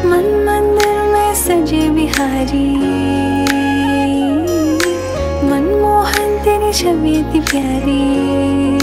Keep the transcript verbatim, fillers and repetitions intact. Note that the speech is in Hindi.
मन मंदिर में सजे बिहारी, मनमोहन तेरी छवि इतनी प्यारी।